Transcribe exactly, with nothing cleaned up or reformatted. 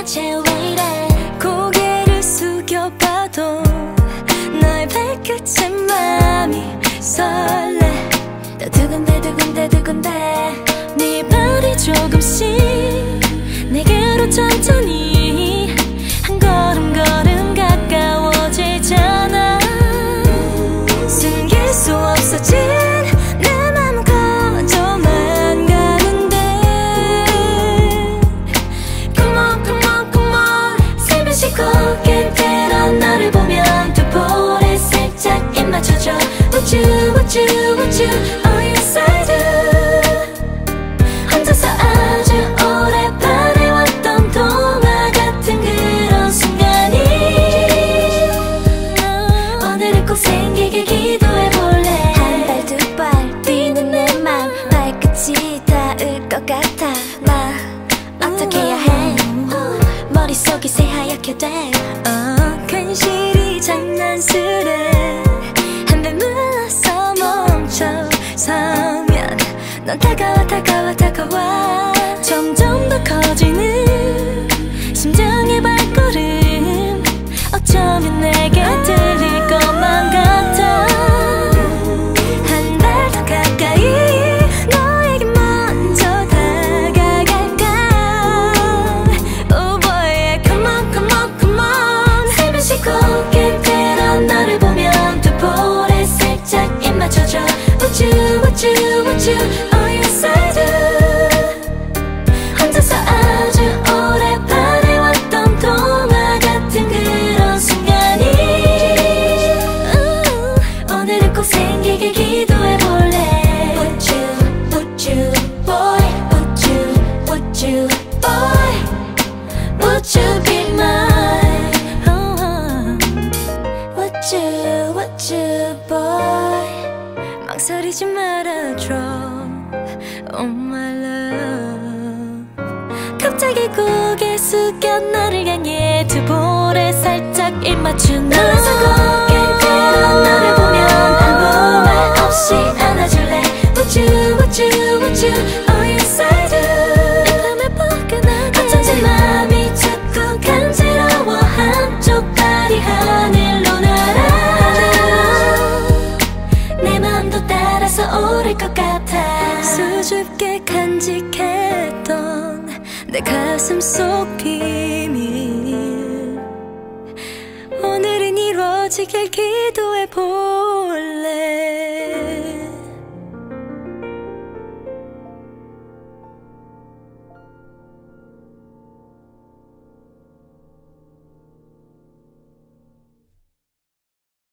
대체 왜 이래. 고개를 숙여봐도 너의 발끝에 맘이 설레. 또 두근대 두근대 두근대. 네 발이 조금씩 내게로 천천히 한 걸음 걸음 가까워지잖아. 숨길 수 없어진 내 맘은 커져만 가는데. Come on come on come on. 살며시 고개 들어 너를 보면 두 볼에 살짝 입 맞춰줘. Would you would you would you on your side. 혼자서 아주 오래 바래왔던 동화 같은 그런 순간이 오늘은 꼭 생기길 기도해볼래. 한 발 두 발 뛰는 내 맘 발끝이 닿을 것 같아. 나 어떻게 해야 해. 머릿속이 새하얗게 돼. 어, 괜시리 장난스레 한 발 물러서 멈춰서면 넌 다가와 다가와 다가와. 점점 더 커지는 심장의 발걸음 어쩌면 내게 들릴 것만 같아. 한 발 더 가까이 너에게 먼저 다가갈까. Oh boy come on come on come on. 살며시 고개 들어 너를 보면 두 볼에 살짝 입 맞춰줘. Would you would you would you on your side. 혼자서 아주 오래 바래왔던 동화 같은 그런 순간이 오늘은 꼭 생기길 기도해볼래. Would you would you boy would you would you boy would you be mine. Would you would you boy. 망설이지 말아줘 oh my love. 갑자기 고개 숙여 나를 향해 두 볼에 살짝 입 맞춘 너. 놀라서 고개 들어 너를 보면 아무 말 없이 안아줄래. Would you would you would you on your side. 이 밤에 포근하게 어쩐지 맘이 자꾸 간지러워. 한쪽 발이 하늘로 날아. 내 맘도 따라서 오를 것 같아. 수줍게 간직했던 내 가슴 속 비밀 오늘은 이루어지길 기도해보